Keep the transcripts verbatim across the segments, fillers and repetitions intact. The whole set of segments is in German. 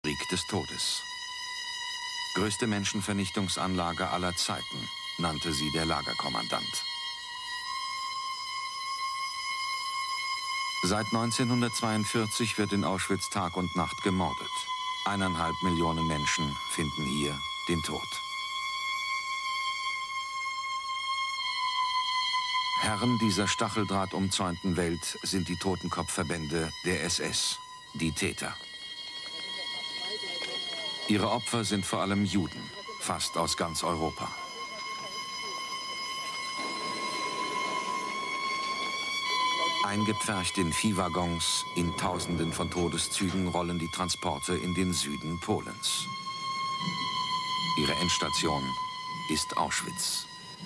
Krieg des Todes. Größte Menschenvernichtungsanlage aller Zeiten, nannte sie der Lagerkommandant. Seit neunzehnhundertzweiundvierzig wird in Auschwitz Tag und Nacht gemordet. Eineinhalb Millionen Menschen finden hier den Tod. Herren dieser stacheldrahtumzäunten Welt sind die Totenkopfverbände der S S, die Täter. Ihre Opfer sind vor allem Juden, fast aus ganz Europa. Eingepfercht in Viehwaggons, in Tausenden von Todeszügen rollen die Transporte in den Süden Polens. Ihre Endstation ist Auschwitz.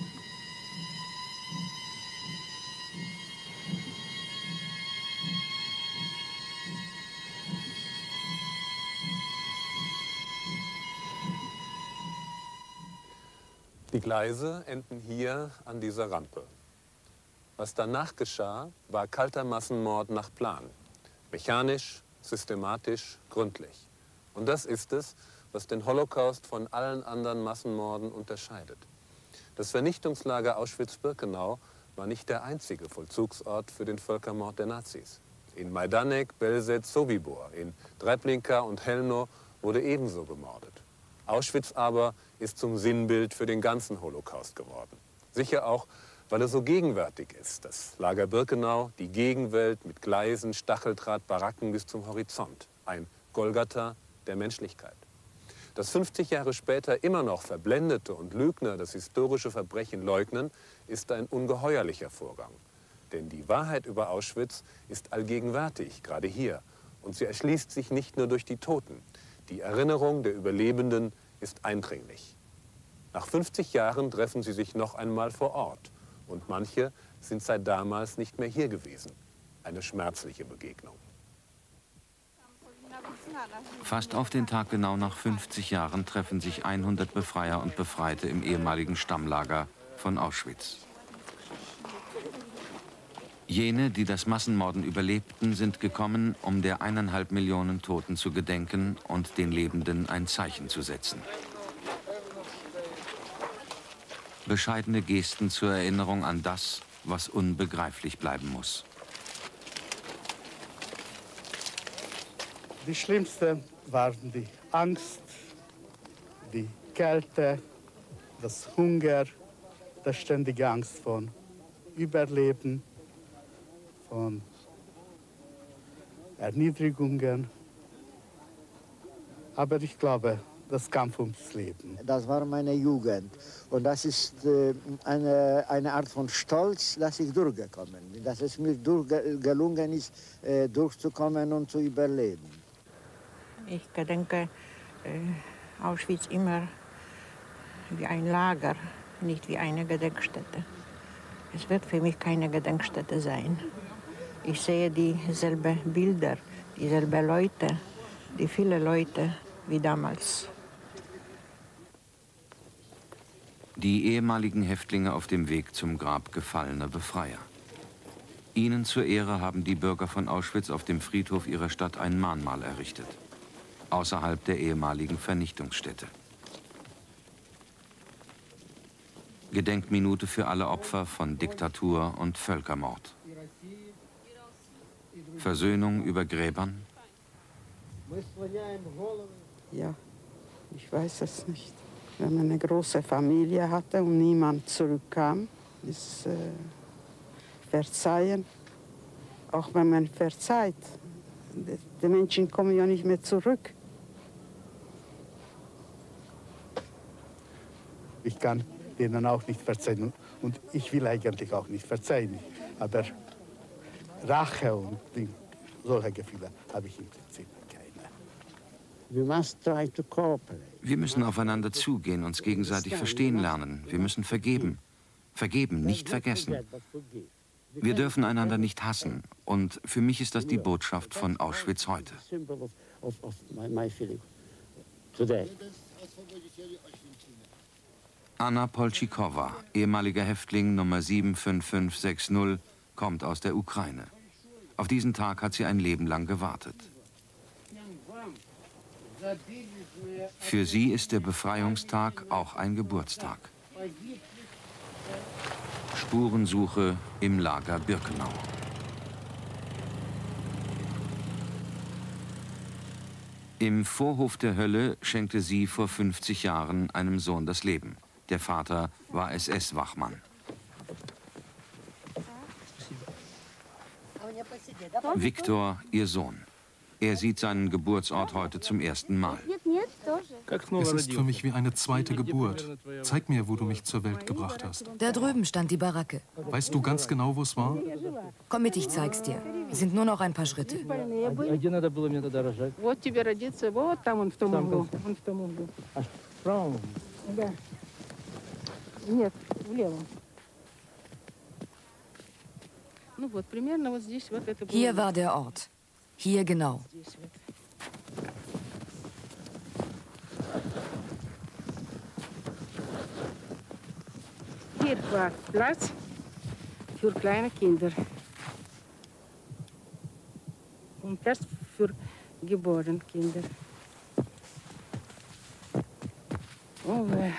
Die Gleise enden hier an dieser Rampe. Was danach geschah, war kalter Massenmord nach Plan. Mechanisch, systematisch, gründlich. Und das ist es, was den Holocaust von allen anderen Massenmorden unterscheidet. Das Vernichtungslager Auschwitz-Birkenau war nicht der einzige Vollzugsort für den Völkermord der Nazis. In Majdanek, Belzec, Sobibor, in Treblinka und Helno wurde ebenso gemordet. Auschwitz aber ist zum Sinnbild für den ganzen Holocaust geworden. Sicher auch, weil er so gegenwärtig ist. Das Lager Birkenau, die Gegenwelt mit Gleisen, Stacheldraht, Baracken bis zum Horizont. Ein Golgatha der Menschlichkeit. Dass fünfzig Jahre später immer noch Verblendete und Lügner das historische Verbrechen leugnen, ist ein ungeheuerlicher Vorgang. Denn die Wahrheit über Auschwitz ist allgegenwärtig, gerade hier. Und sie erschließt sich nicht nur durch die Toten. Die Erinnerung der Überlebenden ist eindringlich. Nach fünfzig Jahren treffen sie sich noch einmal vor Ort. Und manche sind seit damals nicht mehr hier gewesen. Eine schmerzliche Begegnung. Fast auf den Tag genau nach fünfzig Jahren treffen sich hundert Befreier und Befreite im ehemaligen Stammlager von Auschwitz. Jene, die das Massenmorden überlebten, sind gekommen, um der eineinhalb Millionen Toten zu gedenken und den Lebenden ein Zeichen zu setzen. Bescheidene Gesten zur Erinnerung an das, was unbegreiflich bleiben muss. Die schlimmste waren die Angst, die Kälte, das Hunger, die ständige Angst von Überleben, von Erniedrigungen. Aber ich glaube, das Kampf ums Leben. Das war meine Jugend. Und das ist äh, eine, eine Art von Stolz, dass ich durchgekommen bin. Dass es mir gelungen ist, äh, durchzukommen und zu überleben. Ich gedenke äh, Auschwitz immer wie ein Lager, nicht wie eine Gedenkstätte. Es wird für mich keine Gedenkstätte sein. Ich sehe dieselben Bilder, dieselben Leute, die viele Leute wie damals. Die ehemaligen Häftlinge auf dem Weg zum Grab gefallener Befreier. Ihnen zur Ehre haben die Bürger von Auschwitz auf dem Friedhof ihrer Stadt ein Mahnmal errichtet, außerhalb der ehemaligen Vernichtungsstätte. Gedenkminute für alle Opfer von Diktatur und Völkermord. Versöhnung über Gräbern? Ja, ich weiß es nicht. Wenn man eine große Familie hatte und niemand zurückkam, ist äh, Verzeihen. Auch wenn man verzeiht, die, die Menschen kommen ja nicht mehr zurück. Ich kann denen auch nicht verzeihen und ich will eigentlich auch nicht verzeihen. Aber Rache und solche Gefühle habe ich im Prinzip keine. Wir müssen aufeinander zugehen, uns gegenseitig verstehen lernen. Wir müssen vergeben. Vergeben, nicht vergessen. Wir dürfen einander nicht hassen. Und für mich ist das die Botschaft von Auschwitz heute. Anna Polchikowa, ehemaliger Häftling Nummer sieben fünf fünf sechs null, kommt aus der Ukraine. Auf diesen Tag hat sie ein Leben lang gewartet. Für sie ist der Befreiungstag auch ein Geburtstag. Spurensuche im Lager Birkenau. Im Vorhof der Hölle schenkte sie vor fünfzig Jahren einem Sohn das Leben. Der Vater war S S-Wachmann. Viktor, ihr Sohn. Er sieht seinen Geburtsort heute zum ersten Mal. Es ist für mich wie eine zweite Geburt. Zeig mir, wo du mich zur Welt gebracht hast. Da drüben stand die Baracke. Weißt du ganz genau, wo es war? Komm mit, ich zeig's dir. Es sind nur noch ein paar Schritte. Hier war der Ort. Hier genau. Hier war Platz für kleine Kinder. Und Platz für geborene Kinder. Oh, äh.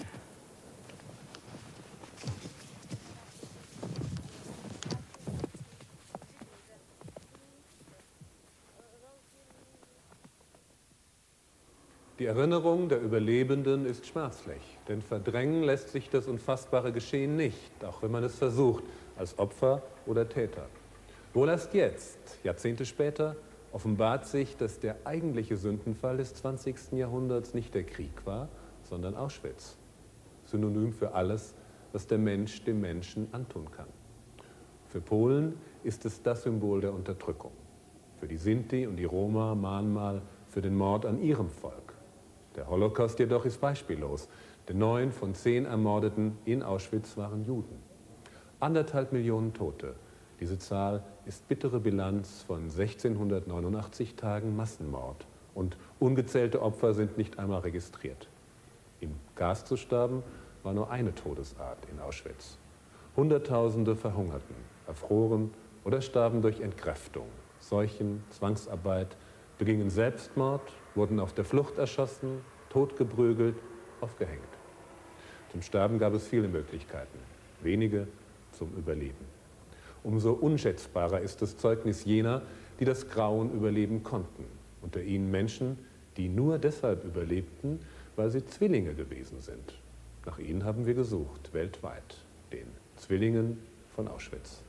Die Erinnerung der Überlebenden ist schmerzlich, denn verdrängen lässt sich das unfassbare Geschehen nicht, auch wenn man es versucht, als Opfer oder Täter. Wohl erst jetzt, Jahrzehnte später, offenbart sich, dass der eigentliche Sündenfall des zwanzigsten Jahrhunderts nicht der Krieg war, sondern Auschwitz. Synonym für alles, was der Mensch dem Menschen antun kann. Für Polen ist es das Symbol der Unterdrückung. Für die Sinti und die Roma Mahnmal für den Mord an ihrem Volk. Der Holocaust jedoch ist beispiellos, denn neun von zehn Ermordeten in Auschwitz waren Juden. Anderthalb Millionen Tote. Diese Zahl ist bittere Bilanz von sechzehnhundertneunundachtzig Tagen Massenmord. Und ungezählte Opfer sind nicht einmal registriert. Im Gas zu sterben war nur eine Todesart in Auschwitz. Hunderttausende verhungerten, erfroren oder starben durch Entkräftung, Seuchen, Zwangsarbeit, begingen Selbstmord, wurden auf der Flucht erschossen, totgeprügelt, aufgehängt. Zum Sterben gab es viele Möglichkeiten, wenige zum Überleben. Umso unschätzbarer ist das Zeugnis jener, die das Grauen überleben konnten. Unter ihnen Menschen, die nur deshalb überlebten, weil sie Zwillinge gewesen sind. Nach ihnen haben wir gesucht, weltweit, den Zwillingen von Auschwitz.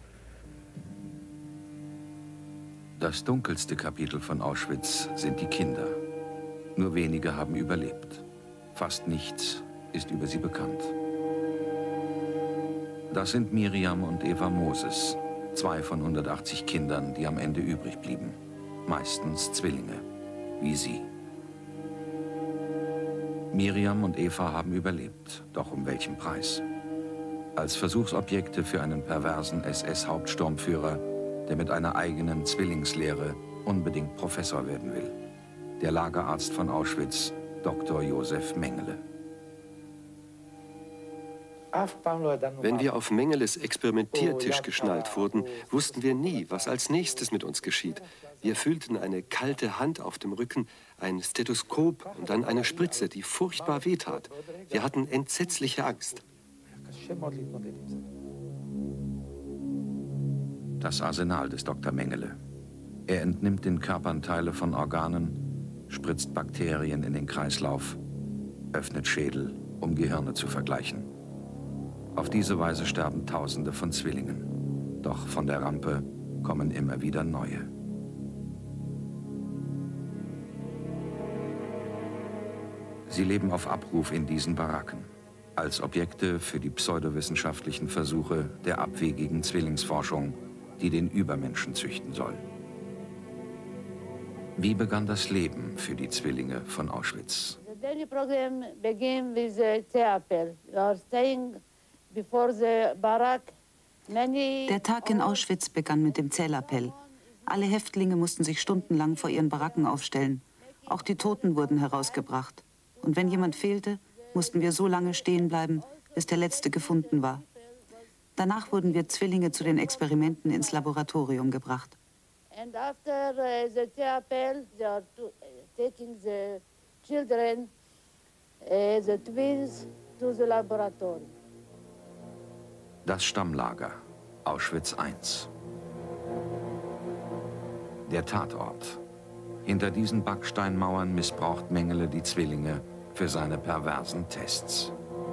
Das dunkelste Kapitel von Auschwitz sind die Kinder. Nur wenige haben überlebt. Fast nichts ist über sie bekannt. Das sind Miriam und Eva Moses, zwei von hundertachtzig Kindern, die am Ende übrig blieben. Meistens Zwillinge, wie sie. Miriam und Eva haben überlebt, doch um welchen Preis? Als Versuchsobjekte für einen perversen S S-Hauptsturmführer, der mit einer eigenen Zwillingslehre unbedingt Professor werden will. Der Lagerarzt von Auschwitz, Doktor Josef Mengele. Wenn wir auf Mengeles Experimentiertisch geschnallt wurden, wussten wir nie, was als nächstes mit uns geschieht. Wir fühlten eine kalte Hand auf dem Rücken, ein Stethoskop und dann eine Spritze, die furchtbar wehtat. Wir hatten entsetzliche Angst. Das Arsenal des Doktor Mengele. Er entnimmt den Körpern Teile von Organen, spritzt Bakterien in den Kreislauf, öffnet Schädel, um Gehirne zu vergleichen. Auf diese Weise sterben Tausende von Zwillingen. Doch von der Rampe kommen immer wieder neue. Sie leben auf Abruf in diesen Baracken, als Objekte für die pseudowissenschaftlichen Versuche der abwegigen Zwillingsforschung, die den Übermenschen züchten soll. Wie begann das Leben für die Zwillinge von Auschwitz? The daily program began with the T-Appell. We are staying before the barrack. Many Der Tag in Auschwitz begann mit dem Zählappell. Alle Häftlinge mussten sich stundenlang vor ihren Baracken aufstellen. Auch die Toten wurden herausgebracht. Und wenn jemand fehlte, mussten wir so lange stehen bleiben, bis der Letzte gefunden war. Danach wurden wir Zwillinge zu den Experimenten ins Laboratorium gebracht. And after uh, the T-Appell, they are to, taking the children, uh, the twins, to the laboratory. Das Stammlager, Auschwitz eins. Der Tatort. Hinter diesen Backsteinmauern missbraucht Mengele die Zwillinge für seine perversen Tests.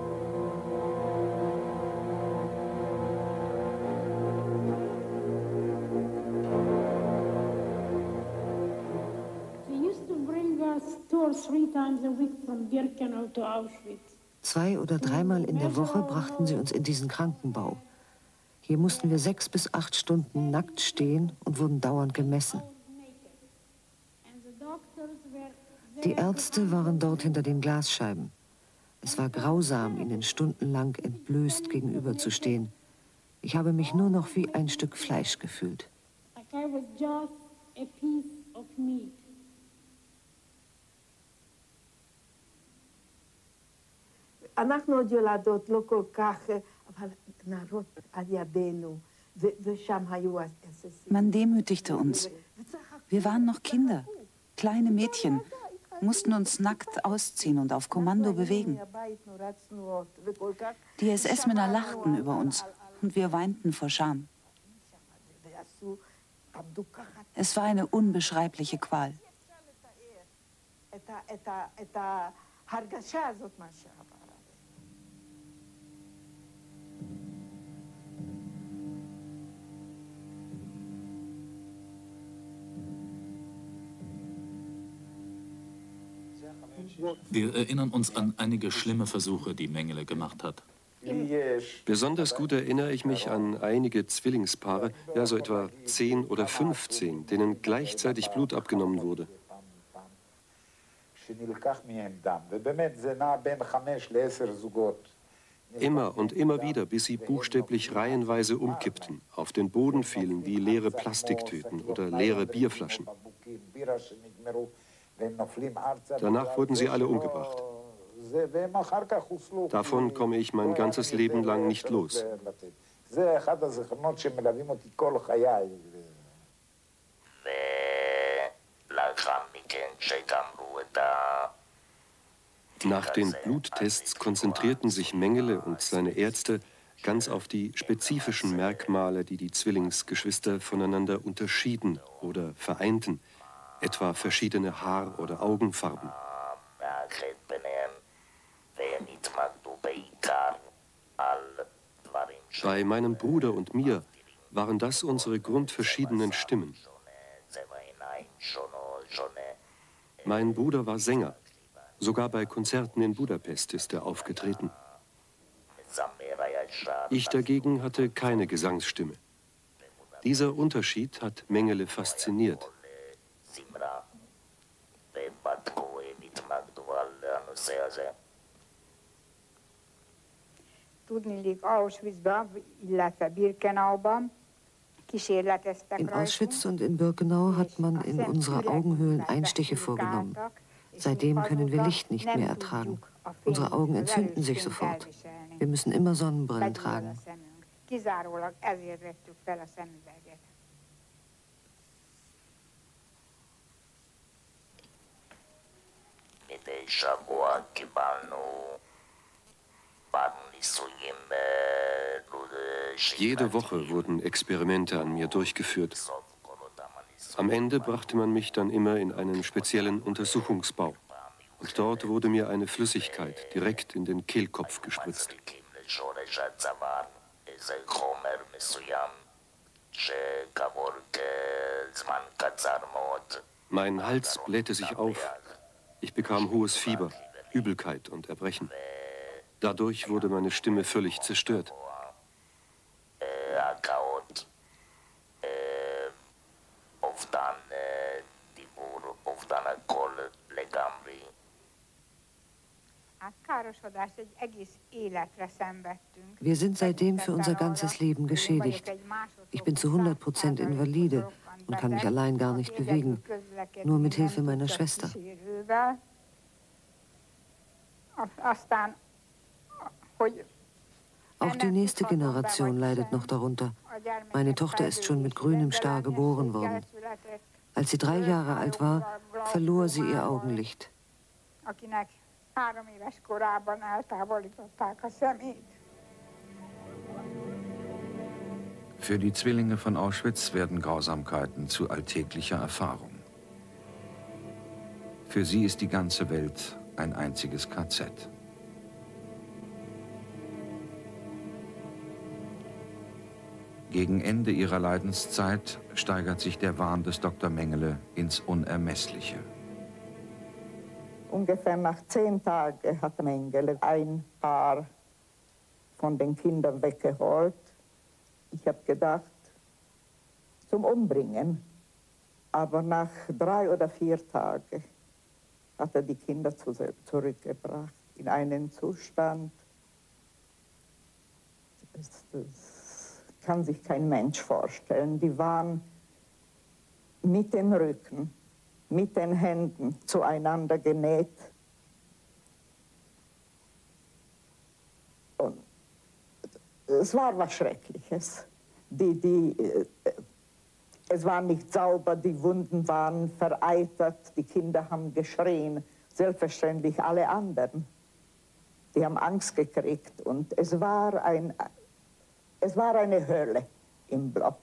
Zwei oder dreimal in der Woche brachten sie uns in diesen Krankenbau. Hier mussten wir sechs bis acht Stunden nackt stehen und wurden dauernd gemessen. Die Ärzte waren dort hinter den Glasscheiben. Es war grausam, ihnen stundenlang entblößt gegenüberzustehen. Ich habe mich nur noch wie ein Stück Fleisch gefühlt. Man demütigte uns. Wir waren noch Kinder, kleine Mädchen, mussten uns nackt ausziehen und auf Kommando bewegen. Die S S-Männer lachten über uns und wir weinten vor Scham. Es war eine unbeschreibliche Qual. Wir erinnern uns an einige schlimme Versuche, die Mengele gemacht hat. Besonders gut erinnere ich mich an einige Zwillingspaare, ja so etwa zehn oder fünfzehn, denen gleichzeitig Blut abgenommen wurde. Immer und immer wieder, bis sie buchstäblich reihenweise umkippten, auf den Boden fielen wie leere Plastiktüten oder leere Bierflaschen. Danach wurden sie alle umgebracht. Davon komme ich mein ganzes Leben lang nicht los. Nach den Bluttests konzentrierten sich Mengele und seine Ärzte ganz auf die spezifischen Merkmale, die die Zwillingsgeschwister voneinander unterschieden oder vereinten, etwa verschiedene Haar- oder Augenfarben. Bei meinem Bruder und mir waren das unsere grundverschiedenen Stimmen. Mein Bruder war Sänger. Sogar bei Konzerten in Budapest ist er aufgetreten. Ich dagegen hatte keine Gesangsstimme. Dieser Unterschied hat Mengele fasziniert. In Auschwitz und in Birkenau hat man in unsere Augenhöhlen Einstiche vorgenommen. Seitdem können wir Licht nicht mehr ertragen. Unsere Augen entzünden sich sofort. Wir müssen immer Sonnenbrillen tragen. Jede Woche wurden Experimente an mir durchgeführt. Am Ende brachte man mich dann immer in einen speziellen Untersuchungsbau. Und dort wurde mir eine Flüssigkeit direkt in den Kehlkopf gespritzt. Mein Hals blähte sich auf. Ich bekam hohes Fieber, Übelkeit und Erbrechen. Dadurch wurde meine Stimme völlig zerstört. Wir sind seitdem für unser ganzes Leben geschädigt. Ich bin zu hundert Prozent Invalide und kann mich allein gar nicht bewegen, nur mit Hilfe meiner Schwester. Auch die nächste Generation leidet noch darunter. Meine Tochter ist schon mit grünem Star geboren worden. Als sie drei Jahre alt war, verlor sie ihr Augenlicht. Für die Zwillinge von Auschwitz werden Grausamkeiten zu alltäglicher Erfahrung. Für sie ist die ganze Welt ein einziges K Z. Gegen Ende ihrer Leidenszeit steigert sich der Wahn des Doktor Mengele ins Unermessliche. Ungefähr nach zehn Tagen hat Mengele ein Paar von den Kindern weggeholt. Ich habe gedacht, zum Umbringen. Aber nach drei oder vier Tagen hat er die Kinder zu, zurückgebracht in einen Zustand, das, das kann sich kein Mensch vorstellen. Die waren mit den Rücken, mit den Händen zueinander genäht. Und es war was Schreckliches. Die, die, es war nicht sauber, die Wunden waren vereitert, die Kinder haben geschrien, selbstverständlich alle anderen. Die haben Angst gekriegt und es war, ein, es war eine Hölle im Block.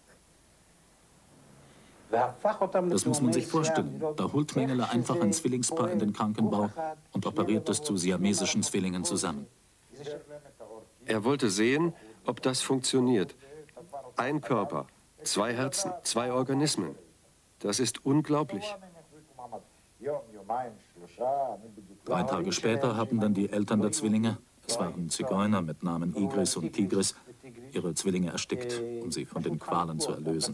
Das muss man sich vorstellen. Da holt Mengele einfach ein Zwillingspaar in den Krankenbau und operiert es zu siamesischen Zwillingen zusammen. Er wollte sehen, ob das funktioniert. Ein Körper, zwei Herzen, zwei Organismen. Das ist unglaublich. Drei Tage später haben dann die Eltern der Zwillinge, es waren Zigeuner mit Namen Igris und Tigris, ihre Zwillinge erstickt, um sie von den Qualen zu erlösen.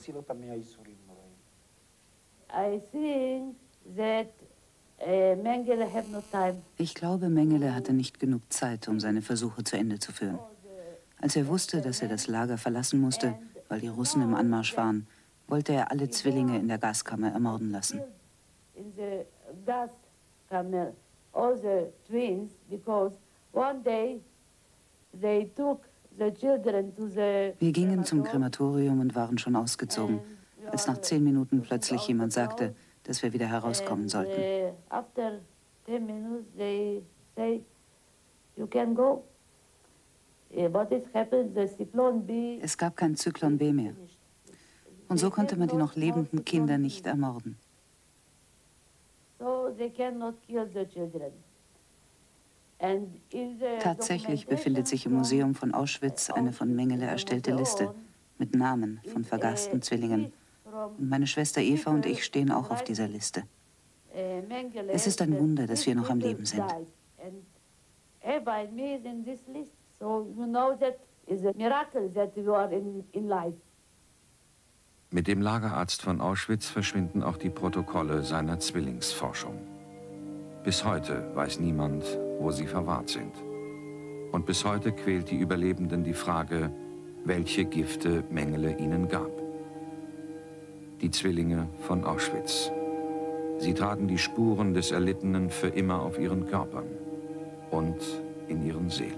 Ich glaube, Mengele hatte nicht genug Zeit, um seine Versuche zu Ende zu führen. Als er wusste, dass er das Lager verlassen musste, weil die Russen im Anmarsch waren, wollte er alle Zwillinge in der Gaskammer ermorden lassen. Wir gingen zum Krematorium und waren schon ausgezogen, als nach zehn Minuten plötzlich jemand sagte, dass wir wieder herauskommen sollten. Es gab kein Zyklon B mehr. Und so konnte man die noch lebenden Kinder nicht ermorden. Tatsächlich befindet sich im Museum von Auschwitz eine von Mengele erstellte Liste mit Namen von vergasten Zwillingen. Und meine Schwester Eva und ich stehen auch auf dieser Liste. Es ist ein Wunder, dass wir noch am Leben sind. Mit dem Lagerarzt von Auschwitz verschwinden auch die Protokolle seiner Zwillingsforschung. Bis heute weiß niemand, wo sie verwahrt sind. Und bis heute quält die Überlebenden die Frage, welche Gifte Mengele ihnen gab. Die Zwillinge von Auschwitz. Sie tragen die Spuren des Erlittenen für immer auf ihren Körpern und in ihren Seelen.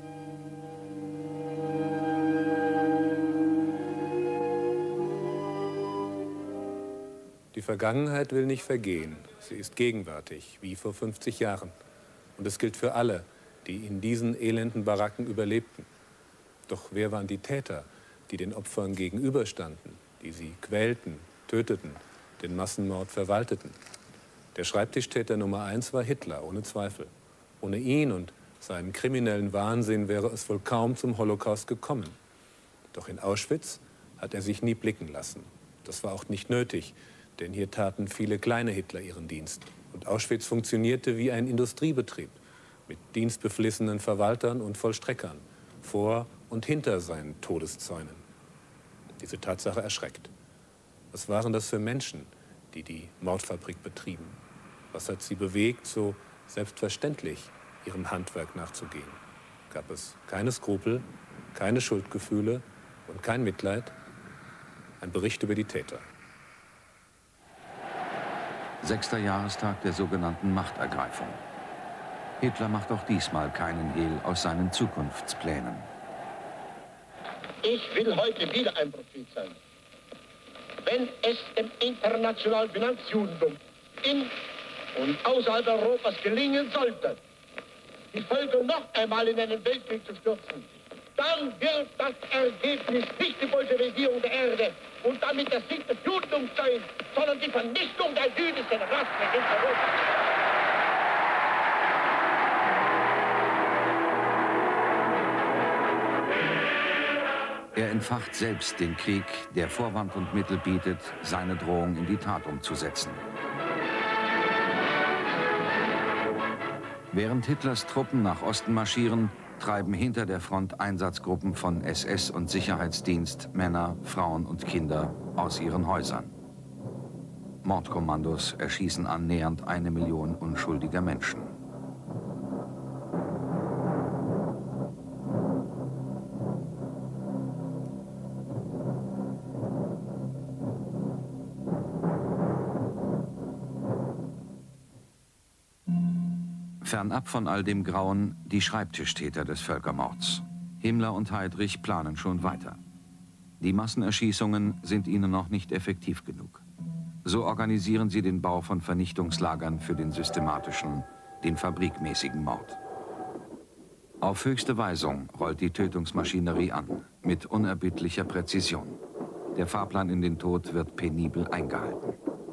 Die Vergangenheit will nicht vergehen. Sie ist gegenwärtig, wie vor fünfzig Jahren. Und es gilt für alle, die in diesen elenden Baracken überlebten. Doch wer waren die Täter, die den Opfern gegenüberstanden, die sie quälten, töteten, den Massenmord verwalteten? Der Schreibtischtäter Nummer eins war Hitler, ohne Zweifel. Ohne ihn und seinen kriminellen Wahnsinn wäre es wohl kaum zum Holocaust gekommen. Doch in Auschwitz hat er sich nie blicken lassen. Das war auch nicht nötig, denn hier taten viele kleine Hitler ihren Dienst. Und Auschwitz funktionierte wie ein Industriebetrieb mit dienstbeflissenen Verwaltern und Vollstreckern vor und hinter seinen Todeszäunen. Diese Tatsache erschreckt. Was waren das für Menschen, die die Mordfabrik betrieben? Was hat sie bewegt, so selbstverständlich ihrem Handwerk nachzugehen? Gab es keine Skrupel, keine Schuldgefühle und kein Mitleid? Ein Bericht über die Täter. Sechster Jahrestag der sogenannten Machtergreifung. Hitler macht auch diesmal keinen Hehl aus seinen Zukunftsplänen. Ich will heute wieder ein Prophet sein. wenn es dem internationalen Finanzjudentum in und außerhalb Europas gelingen sollte, die Völker noch einmal in einen Weltkrieg zu stürzen, dann wird das Ergebnis nicht die Bolschewisierung der Erde und damit der Sieg des Judentums sein, sondern die Vernichtung der jüdischen Rasse in Europa. Er entfacht selbst den Krieg, der Vorwand und Mittel bietet, seine Drohung in die Tat umzusetzen. Während Hitlers Truppen nach Osten marschieren, treiben hinter der Front Einsatzgruppen von S S und Sicherheitsdienst Männer, Frauen und Kinder aus ihren Häusern. Mordkommandos erschießen annähernd eine Million unschuldiger Menschen. Fernab von all dem Grauen die Schreibtischtäter des Völkermords. Himmler und Heydrich planen schon weiter. Die Massenerschießungen sind ihnen noch nicht effektiv genug. So organisieren sie den Bau von Vernichtungslagern für den systematischen, den fabrikmäßigen Mord. Auf höchste Weisung rollt die Tötungsmaschinerie an, mit unerbittlicher Präzision. Der Fahrplan in den Tod wird penibel eingehalten.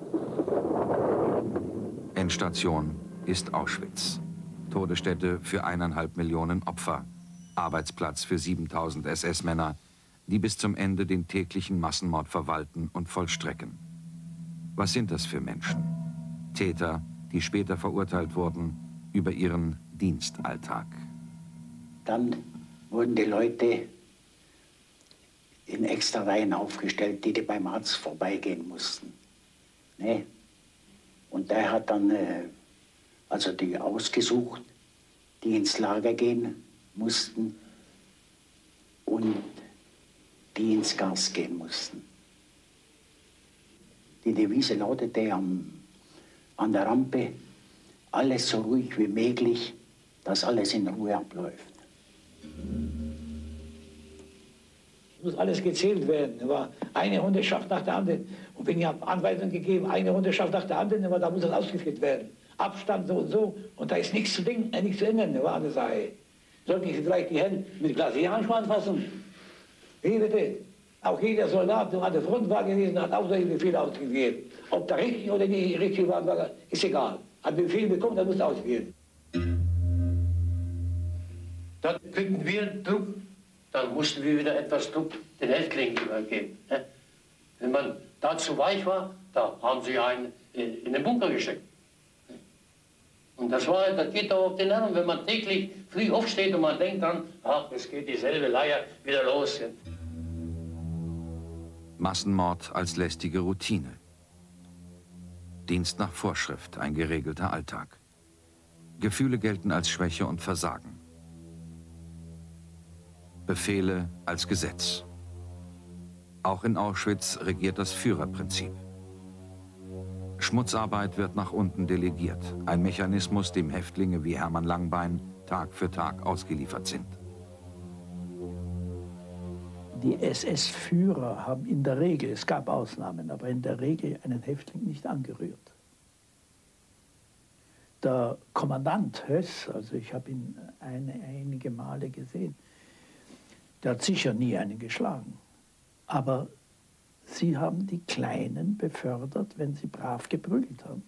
Endstation ist Auschwitz. Todesstätte für eineinhalb Millionen Opfer. Arbeitsplatz für siebentausend S S-Männer, die bis zum Ende den täglichen Massenmord verwalten und vollstrecken. Was sind das für Menschen? Täter, die später verurteilt wurden, über ihren Dienstalltag. Dann wurden die Leute in extra Reihen aufgestellt, die, die beim Arzt vorbeigehen mussten. Ne? Und der hat dann äh, also die ausgesucht, die ins Lager gehen mussten und die ins Gas gehen mussten. Die Devise lautete am, an der Rampe, alles so ruhig wie möglich, dass alles in Ruhe abläuft. Es muss alles gezählt werden. Da war eine Hundeschaft nach der anderen. Und wenn ich habe Anweisungen gegeben, eine Hundeschaft nach der anderen, da muss das ausgeführt werden. Abstand so und so. Und da ist nichts zu denken, äh, nichts zu ändern. Das war eine Sache. Sollte ich vielleicht die Hände mit Glasianschmann anfassen? Wie bitte? Auch jeder Soldat, der an der Front war gewesen, hat auch solche Befehle ausgegeben. Ob da richtig oder nicht richtig war, ist egal. Hat Befehl bekommen, dann muss er ausführen. Dann kriegten wir Druck, dann mussten wir wieder etwas Druck den Häftlingen übergeben. Ne? Wenn man da zu weich war, da haben sie einen in den Bunker gesteckt. Und das war, das geht doch auf den Nerven, wenn man täglich früh aufsteht und man denkt dann, ach, es geht dieselbe Leier wieder los. Massenmord als lästige Routine. Dienst nach Vorschrift, ein geregelter Alltag. Gefühle gelten als Schwäche und Versagen. Befehle als Gesetz. Auch in Auschwitz regiert das Führerprinzip. Schmutzarbeit wird nach unten delegiert, ein Mechanismus, dem Häftlinge wie Hermann Langbein Tag für Tag ausgeliefert sind. Die S S-Führer haben in der Regel, es gab Ausnahmen, aber in der Regel einen Häftling nicht angerührt. Der Kommandant Höss, also ich habe ihn eine, einige Male gesehen, der hat sicher nie einen geschlagen. Aber sie haben die Kleinen befördert, wenn sie brav geprügelt haben.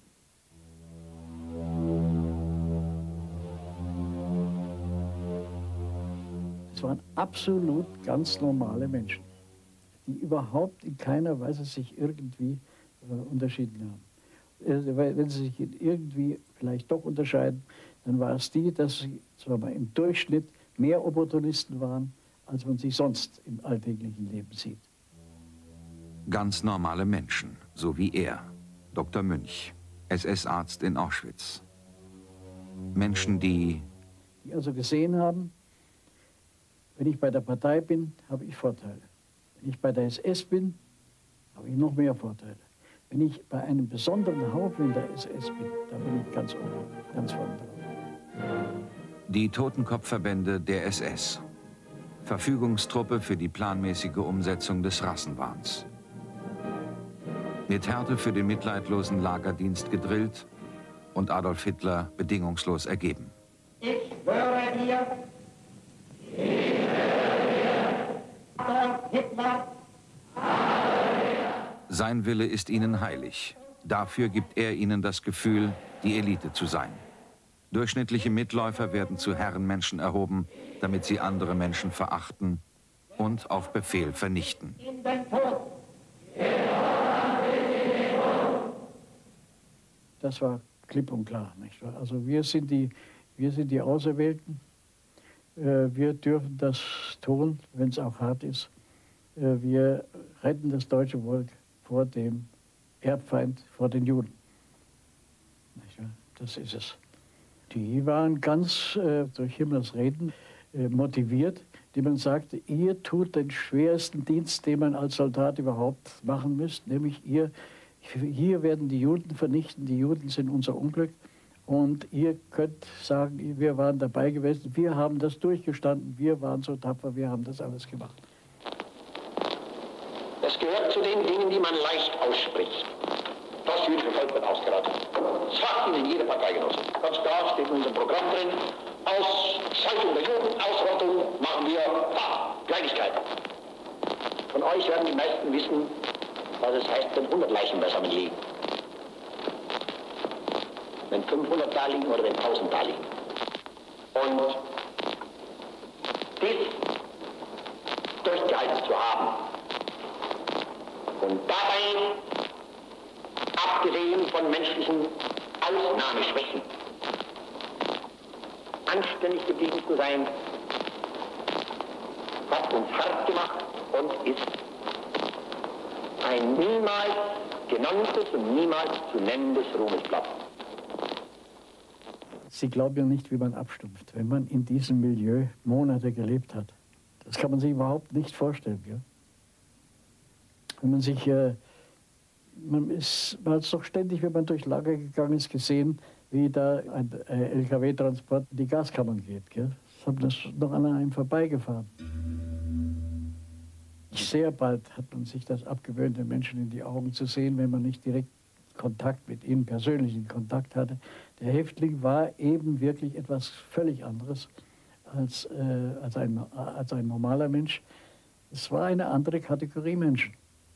Es waren absolut ganz normale Menschen, die überhaupt in keiner Weise sich irgendwie äh, unterschieden haben. Also, wenn sie sich irgendwie vielleicht doch unterscheiden, dann war es die, dass sie zwar mal im Durchschnitt mehr Opportunisten waren, als man sich sonst im alltäglichen Leben sieht. Ganz normale Menschen, so wie er, Doktor Münch, S S-Arzt in Auschwitz. Menschen, die... Die also gesehen haben, wenn ich bei der Partei bin, habe ich Vorteile. Wenn ich bei der S S bin, habe ich noch mehr Vorteile. Wenn ich bei einem besonderen Haufen in der S S bin, da bin ich ganz oben, ganz vorne dran. Die Totenkopfverbände der S S. Verfügungstruppe für die planmäßige Umsetzung des Rassenwahns. Mit Härte für den mitleidlosen Lagerdienst gedrillt und Adolf Hitler bedingungslos ergeben. Ich schwöre dir, Adolf Hitler. Sein Wille ist ihnen heilig. Dafür gibt er ihnen das Gefühl, die Elite zu sein. Durchschnittliche Mitläufer werden zu Herrenmenschen erhoben, damit sie andere Menschen verachten und auf Befehl vernichten. Das war klipp und klar, nicht wahr? Also wir sind die, wir sind die Auserwählten. Wir dürfen das tun, wenn es auch hart ist. Wir retten das deutsche Volk vor dem Erbfeind, vor den Juden. Nicht wahr? Das ist es. Die waren ganz äh, durch Himmlers Reden äh, motiviert, die man sagte, ihr tut den schwersten Dienst, den man als Soldat überhaupt machen müsst, nämlich ihr, hier werden die Juden vernichten, die Juden sind unser Unglück und ihr könnt sagen, wir waren dabei gewesen, wir haben das durchgestanden, wir waren so tapfer, wir haben das alles gemacht. Es gehört zu den Dingen, die man leicht ausspricht. Das jüdische Volk wird ausgerottet. Das sagt Ihnen jede Parteigenosse. Ganz klar steht in unserem Programm drin, Ausschaltung der Juden, Ausrottung machen wir, ha, Kleinigkeiten. Von euch werden die meisten wissen, was es heißt, wenn hundert Leichen beisammen liegen. Wenn fünfhundert da liegen oder wenn tausend da liegen. Und dies durchgehalten zu haben und dabei, abgesehen von menschlichen Ausnahmeschwächen, anständig geblieben zu sein, hat uns hart gemacht und ist ein niemals genanntes und niemals zu nennendes Ruhmesblatt. Sie glauben ja nicht, wie man abstumpft, wenn man in diesem Milieu Monate gelebt hat. Das kann man sich überhaupt nicht vorstellen. Gell? Wenn man sich, äh, man ist, man hat es doch ständig, wenn man durch Lager gegangen ist, gesehen, wie da ein äh, L K W-Transport in die Gaskammern geht. Gell? Das haben das noch an einem vorbeigefahren. Sehr bald hat man sich das abgewöhnt, den Menschen in die Augen zu sehen, wenn man nicht direkt Kontakt mit ihnen, persönlichen Kontakt hatte. Der Häftling war eben wirklich etwas völlig anderes als, äh, als, ein, als ein normaler Mensch. Es war eine andere Kategorie Menschen.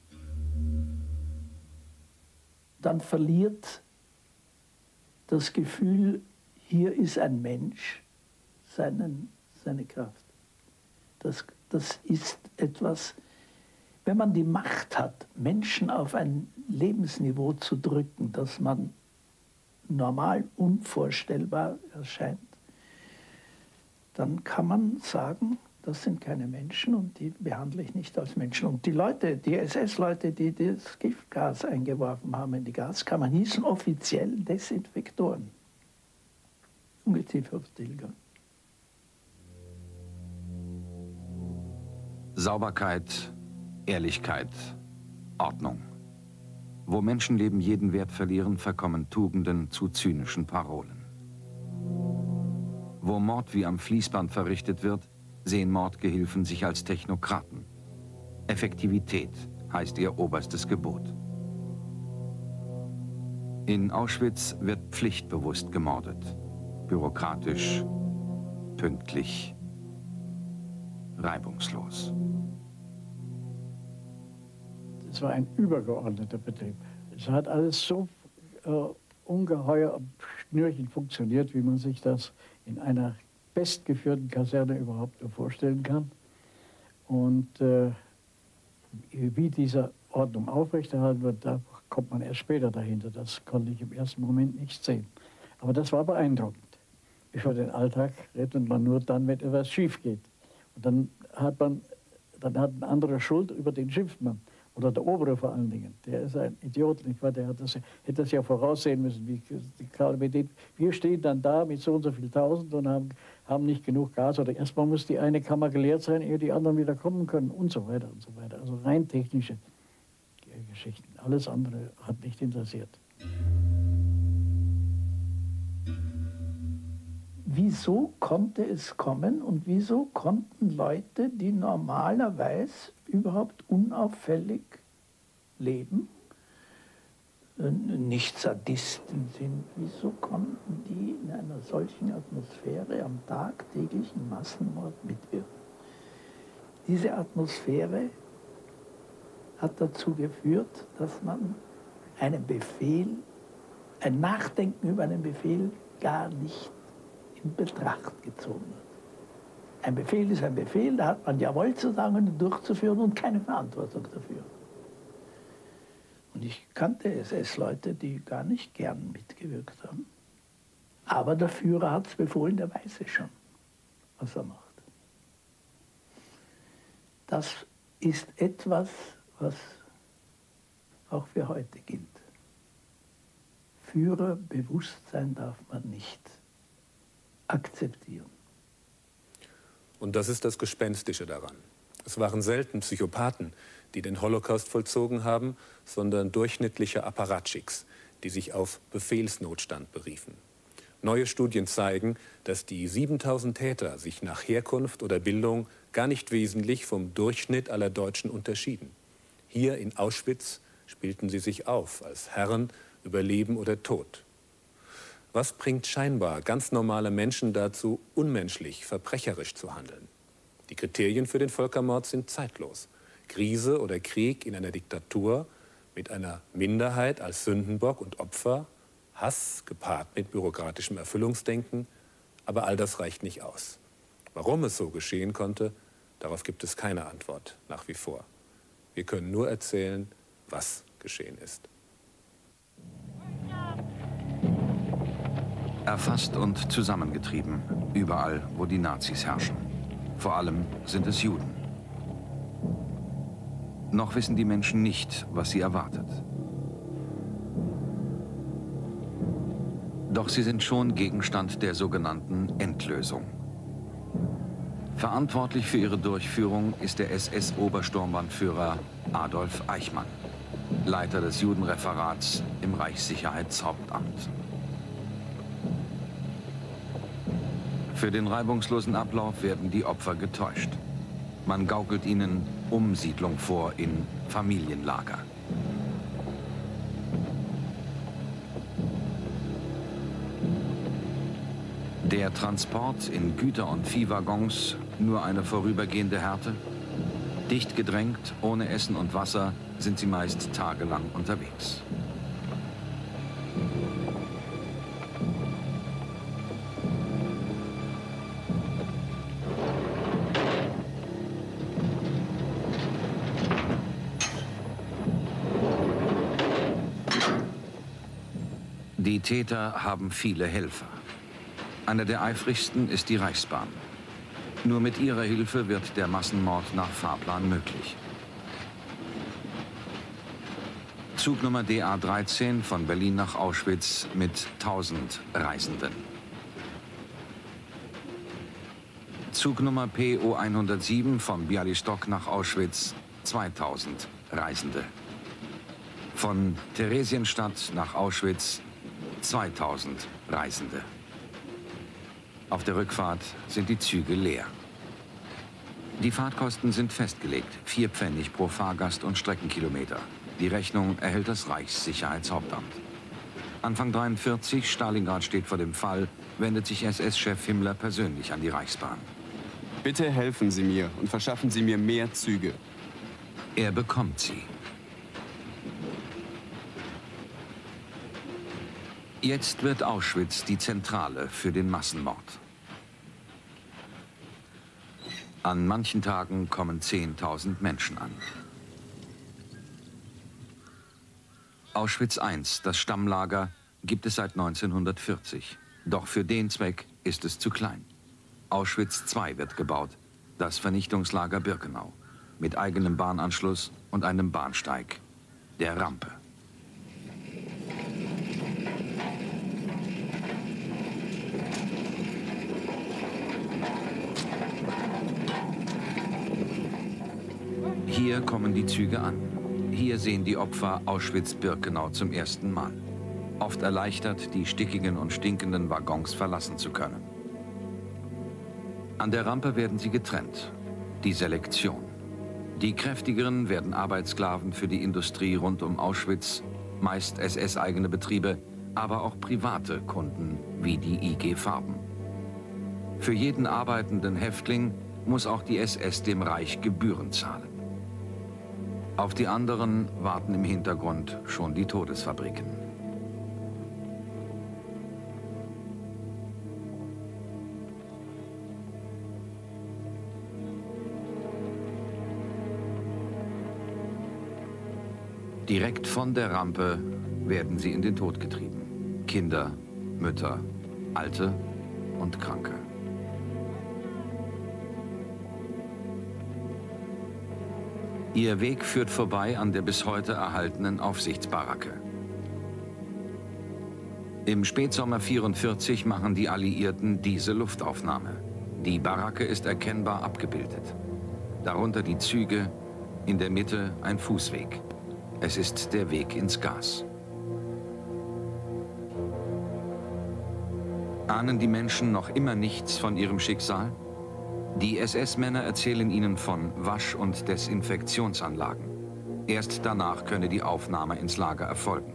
Dann verliert das Gefühl, hier ist ein Mensch, seinen, seine Kraft. Das, das ist etwas, wenn man die Macht hat, Menschen auf ein Lebensniveau zu drücken, das man normal unvorstellbar erscheint, dann kann man sagen, das sind keine Menschen und die behandle ich nicht als Menschen. Und die Leute, die S S-Leute, die das Giftgas eingeworfen haben in die Gaskammern, hießen offiziell Desinfektoren. Ungeziefervertilger. Sauberkeit, Ehrlichkeit, Ordnung. Wo Menschenleben jeden Wert verlieren, verkommen Tugenden zu zynischen Parolen. Wo Mord wie am Fließband verrichtet wird, sehen Mordgehilfen sich als Technokraten. Effektivität heißt ihr oberstes Gebot. In Auschwitz wird pflichtbewusst gemordet. Bürokratisch, pünktlich, reibungslos. Es war ein übergeordneter Betrieb. Es hat alles so äh, ungeheuer am Schnürchen funktioniert, wie man sich das in einer bestgeführten Kaserne überhaupt nur vorstellen kann. Und äh, wie diese Ordnung aufrechterhalten wird, da kommt man erst später dahinter. Das konnte ich im ersten Moment nicht sehen. Aber das war beeindruckend. Über den Alltag redet man nur dann, wenn etwas schief geht. Und dann hat man, dann hat ein anderer Schuld, über den schimpft man. Oder der Obere vor allen Dingen. Der ist ein Idiot, nicht wahr? Der hat das, hätte das ja voraussehen müssen. Wie, die wir stehen dann da mit so und so viel Tausend und haben, haben nicht genug Gas. Oder erstmal muss die eine Kammer geleert sein, ehe die anderen wieder kommen können und so weiter und so weiter. Also rein technische Geschichten. Alles andere hat nicht interessiert. Wieso konnte es kommen und wieso konnten Leute, die normalerweise überhaupt unauffällig leben, nicht Sadisten sind, wieso konnten die in einer solchen Atmosphäre am tagtäglichen Massenmord mitwirken? Diese Atmosphäre hat dazu geführt, dass man einen Befehl, ein Nachdenken über einen Befehl gar nicht in Betracht gezogen hat. Ein Befehl ist ein Befehl, da hat man Jawohl zu sagen und ihn durchzuführen und keine Verantwortung dafür. Und ich kannte S S-Leute, die gar nicht gern mitgewirkt haben. Aber der Führer hat es befohlen, der weiß es schon, was er macht. Das ist etwas, was auch für heute gilt. Führerbewusstsein darf man nicht akzeptieren. Und das ist das Gespenstische daran. Es waren selten Psychopathen, die den Holocaust vollzogen haben, sondern durchschnittliche Apparatchiks, die sich auf Befehlsnotstand beriefen. Neue Studien zeigen, dass die siebentausend Täter sich nach Herkunft oder Bildung gar nicht wesentlich vom Durchschnitt aller Deutschen unterschieden. Hier in Auschwitz spielten sie sich auf als Herren über Leben oder Tod. Was bringt scheinbar ganz normale Menschen dazu, unmenschlich, verbrecherisch zu handeln? Die Kriterien für den Völkermord sind zeitlos. Krise oder Krieg in einer Diktatur mit einer Minderheit als Sündenbock und Opfer, Hass gepaart mit bürokratischem Erfüllungsdenken, aber all das reicht nicht aus. Warum es so geschehen konnte, darauf gibt es keine Antwort nach wie vor. Wir können nur erzählen, was geschehen ist. Erfasst und zusammengetrieben, überall, wo die Nazis herrschen. Vor allem sind es Juden. Noch wissen die Menschen nicht, was sie erwartet. Doch sie sind schon Gegenstand der sogenannten Endlösung. Verantwortlich für ihre Durchführung ist der S S-Obersturmbannführer Adolf Eichmann, Leiter des Judenreferats im Reichssicherheitshauptamt. Für den reibungslosen Ablauf werden die Opfer getäuscht. Man gaukelt ihnen Umsiedlung vor in Familienlager. Der Transport in Güter- und Viehwaggons nur eine vorübergehende Härte? Dicht gedrängt, ohne Essen und Wasser, sind sie meist tagelang unterwegs. Die Täter haben viele Helfer. Einer der eifrigsten ist die Reichsbahn. Nur mit ihrer Hilfe wird der Massenmord nach Fahrplan möglich. Zugnummer D A dreizehn von Berlin nach Auschwitz mit tausend Reisenden. Zugnummer P O hundertsieben von Bialystok nach Auschwitz zweitausend Reisende. Von Theresienstadt nach Auschwitz zweitausend Reisende. Auf der Rückfahrt sind die Züge leer. Die Fahrtkosten sind festgelegt, vier Pfennig pro Fahrgast und Streckenkilometer. Die Rechnung erhält das Reichssicherheitshauptamt. Anfang dreiundvierzig, Stalingrad steht vor dem Fall, wendet sich S S-Chef Himmler persönlich an die Reichsbahn. Bitte helfen Sie mir und verschaffen Sie mir mehr Züge. Er bekommt sie. Jetzt wird Auschwitz die Zentrale für den Massenmord. An manchen Tagen kommen zehntausend Menschen an. Auschwitz eins, das Stammlager, gibt es seit neunzehnhundertvierzig. Doch für den Zweck ist es zu klein. Auschwitz zwei wird gebaut, das Vernichtungslager Birkenau, mit eigenem Bahnanschluss und einem Bahnsteig, der Rampe. Hier kommen die Züge an. Hier sehen die Opfer Auschwitz-Birkenau zum ersten Mal. Oft erleichtert, die stickigen und stinkenden Waggons verlassen zu können. An der Rampe werden sie getrennt. Die Selektion. Die Kräftigeren werden Arbeitssklaven für die Industrie rund um Auschwitz. meist S S-eigene Betriebe, aber auch private Kunden wie die I G Farben. Für jeden arbeitenden Häftling muss auch die S S dem Reich Gebühren zahlen. Auf die anderen warten im Hintergrund schon die Todesfabriken. Direkt von der Rampe werden sie in den Tod getrieben. Kinder, Mütter, Alte und Kranke. Ihr Weg führt vorbei an der bis heute erhaltenen Aufsichtsbaracke. Im Spätsommer vierundvierzig machen die Alliierten diese Luftaufnahme. Die Baracke ist erkennbar abgebildet. Darunter die Züge, in der Mitte ein Fußweg. Es ist der Weg ins Gas. Ahnen die Menschen noch immer nichts von ihrem Schicksal? Die S S-Männer erzählen ihnen von Wasch- und Desinfektionsanlagen. Erst danach könne die Aufnahme ins Lager erfolgen.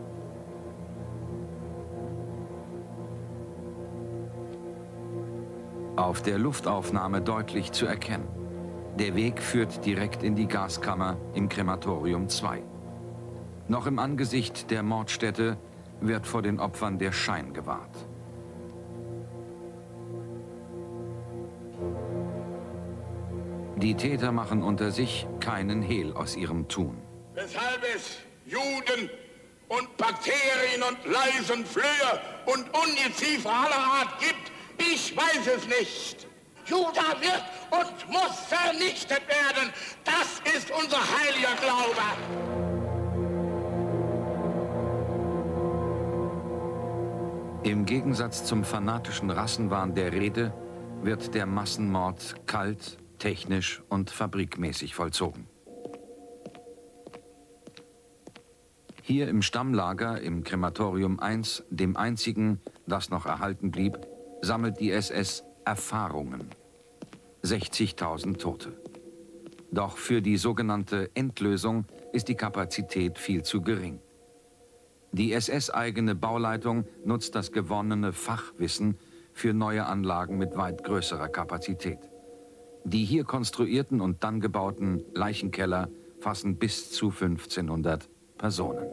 Auf der Luftaufnahme deutlich zu erkennen. Der Weg führt direkt in die Gaskammer im Krematorium zwei. Noch im Angesicht der Mordstätte wird vor den Opfern der Schein gewahrt. Die Täter machen unter sich keinen Hehl aus ihrem Tun. Weshalb es Juden und Bakterien und Leisenflöhe und Ungeziefer aller Art gibt, ich weiß es nicht. Juda wird und muss vernichtet werden. Das ist unser heiliger Glaube. Im Gegensatz zum fanatischen Rassenwahn der Rede wird der Massenmord kalt, technisch und fabrikmäßig vollzogen. Hier im Stammlager im Krematorium eins, dem einzigen, das noch erhalten blieb, sammelt die S S Erfahrungen. sechzigtausend Tote. Doch für die sogenannte Endlösung ist die Kapazität viel zu gering. Die S S-eigene Bauleitung nutzt das gewonnene Fachwissen für neue Anlagen mit weit größerer Kapazität. Die hier konstruierten und dann gebauten Leichenkeller fassen bis zu fünfzehnhundert Personen.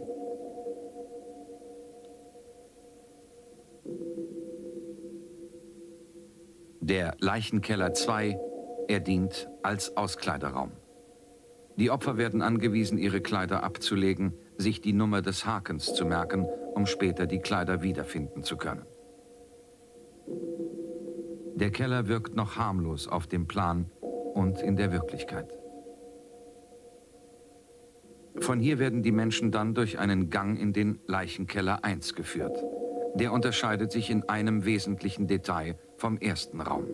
Der Leichenkeller zwei, er dient als Auskleiderraum. Die Opfer werden angewiesen, ihre Kleider abzulegen, sich die Nummer des Hakens zu merken, um später die Kleider wiederfinden zu können. Der Keller wirkt noch harmlos auf dem Plan und in der Wirklichkeit. Von hier werden die Menschen dann durch einen Gang in den Leichenkeller eins geführt. Der unterscheidet sich in einem wesentlichen Detail vom ersten Raum.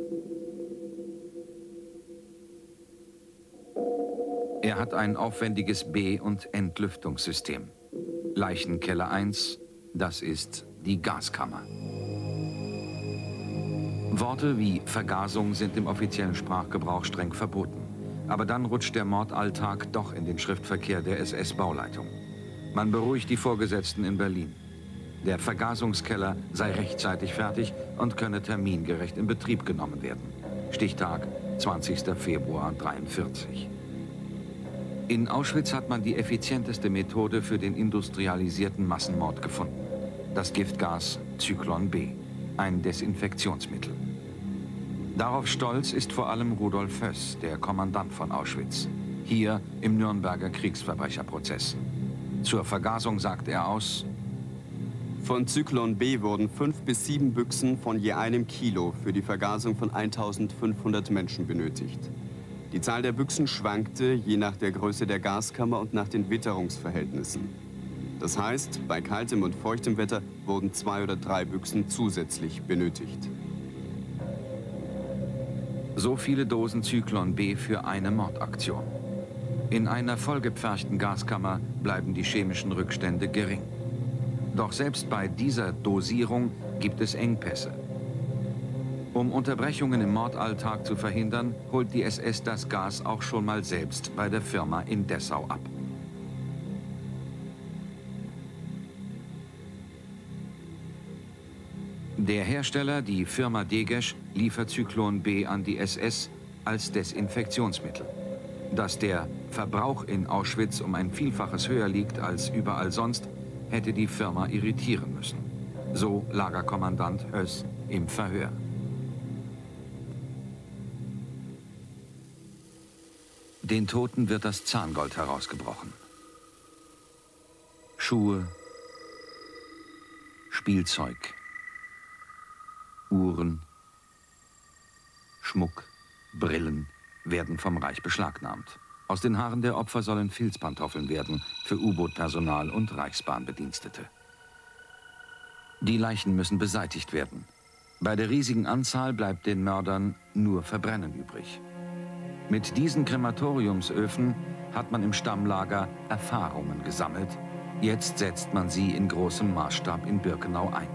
Er hat ein aufwendiges B- und Entlüftungssystem. Leichenkeller eins, das ist die Gaskammer. Worte wie Vergasung sind im offiziellen Sprachgebrauch streng verboten. Aber dann rutscht der Mordalltag doch in den Schriftverkehr der S S-Bauleitung. Man beruhigt die Vorgesetzten in Berlin. Der Vergasungskeller sei rechtzeitig fertig und könne termingerecht in Betrieb genommen werden. Stichtag zwanzigster Februar dreiundvierzig. In Auschwitz hat man die effizienteste Methode für den industrialisierten Massenmord gefunden. Das Giftgas Zyklon B, ein Desinfektionsmittel. Darauf stolz ist vor allem Rudolf Höss, der Kommandant von Auschwitz. Hier im Nürnberger Kriegsverbrecherprozess. Zur Vergasung sagt er aus: Von Zyklon B wurden fünf bis sieben Büchsen von je einem Kilo für die Vergasung von eintausendfünfhundert Menschen benötigt. Die Zahl der Büchsen schwankte je nach der Größe der Gaskammer und nach den Witterungsverhältnissen. Das heißt, bei kaltem und feuchtem Wetter wurden zwei oder drei Büchsen zusätzlich benötigt. So viele Dosen Zyklon B für eine Mordaktion. In einer vollgepferchten Gaskammer bleiben die chemischen Rückstände gering. Doch selbst bei dieser Dosierung gibt es Engpässe. Um Unterbrechungen im Mordalltag zu verhindern, holt die S S das Gas auch schon mal selbst bei der Firma in Dessau ab. Der Hersteller, die Firma Degesch, liefert Zyklon B an die S S als Desinfektionsmittel. Dass der Verbrauch in Auschwitz um ein Vielfaches höher liegt als überall sonst, hätte die Firma irritieren müssen. So Lagerkommandant Höss im Verhör. Den Toten wird das Zahngold herausgebrochen. Schuhe, Spielzeug, Uhren, Schmuck, Brillen werden vom Reich beschlagnahmt. Aus den Haaren der Opfer sollen Filzpantoffeln werden für U-Boot-Personal und Reichsbahnbedienstete. Die Leichen müssen beseitigt werden. Bei der riesigen Anzahl bleibt den Mördern nur Verbrennen übrig. Mit diesen Krematoriumsöfen hat man im Stammlager Erfahrungen gesammelt. Jetzt setzt man sie in großem Maßstab in Birkenau ein.